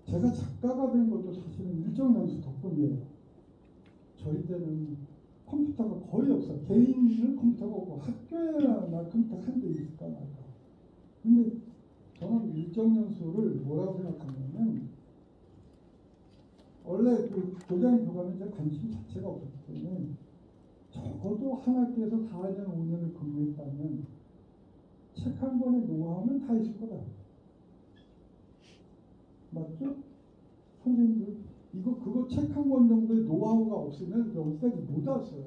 제가 작가가 된 것도 사실은 일정연수 덕분이에요. 저희 때는 컴퓨터가 거의 없어요. 개인은 컴퓨터가 없고 학교에나 컴퓨터 한 대 있을까 말까. 근데 저는 일정연수를 뭐라고 생각하냐면 원래 그 교장 교감에 제 관심 자체가 없었기 때문에 적어도 한 학기에서 4년 5년을 근무했다면 책 한 권의 노하우는 다 있을 거다. 맞죠? 선생님들 그거 책 한 권 정도의 노하우가 없으면 여기까지 못 왔어요.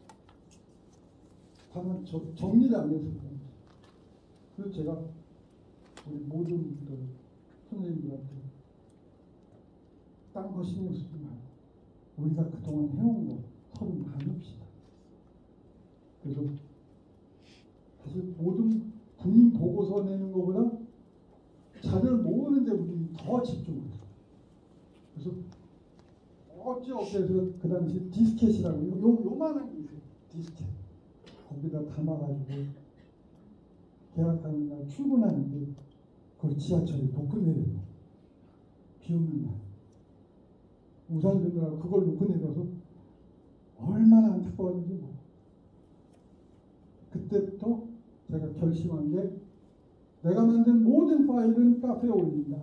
다만 정리를 안 해서 그런 거죠. 그래서 제가 우리 모든 분들 선생님들한테 딴 거 신경 쓰지 말고 우리가 그동안 해온 거 서로 나눕시다. 그래서 사실 모든 군인 보고서 내는 것보다 자료를 모으는데 우리 더 집중했어요. 그래서 어찌어찌해서 그 당시 디스켓이라고 요만한 게 있어요. 디스켓. 거기다 담아가지고 계약하는 날 출근하는데 그걸 지하철에 놓고 내려요. 비 오는 날. 우산 들느라고 그걸 놓고 내려서 얼마나 안타까웠는지 뭐. 그때부터 제가 결심한 게 내가 만든 모든 파일은 카페에 올린다.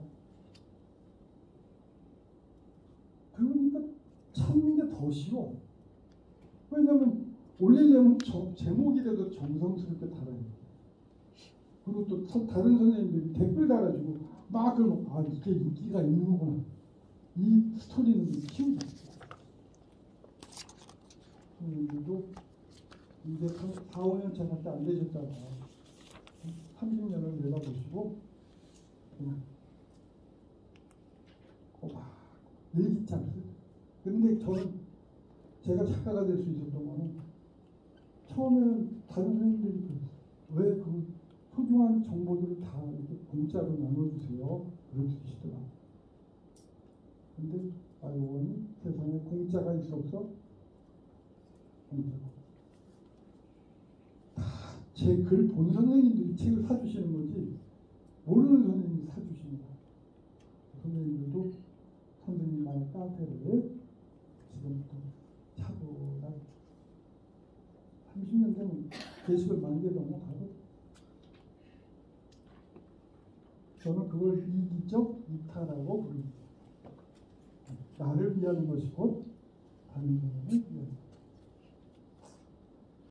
그러니까 찾는 게 더 쉬워. 왜냐하면 올리려면 제목이라도 정성스럽게 달아야 돼. 그리고 또 다른 선생님들이 댓글 달아주고 막 그러면 이게 인기가 있는 거구나. 이 스토리는 키우자. 선생님들도 이제 4, 5년 차밖에 안 되셨잖아요. 30년을 내다보시고 그냥 일기장 쓰고. 근데 저는 제가 작가가 될 수 있었던 거는 처음에는 다른 선생님들이 왜 그 소중한 정보들을 다 이렇게 공짜로 나눠주세요. 그러시더라고요. 근데 알고 보니 세상에 공짜가 있어서 공짜가 제 글 본 선생님들이 책을 사주시는 거지 모르는 선생님이 사주시는 거예요. 선생님들도 선생님만의 카페를 지금부터 차분하게 30년 되면 게시글 10,000개 넘어가고 저는 그걸 이기적 이타라고 부릅니다. 나를 위한 것이 곧 다른 사람을 위한